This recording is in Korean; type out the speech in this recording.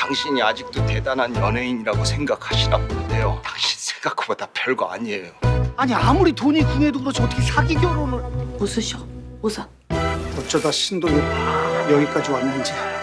당신이 아직도 대단한 연예인이라고 생각하시나 본데요. 당신 생각보다 별거 아니에요. 아니 아무리 돈이 궁해도 그렇지 어떻게 사기 결혼을. 웃으셔. 웃어. 어쩌다 신동이 여기까지 왔는지.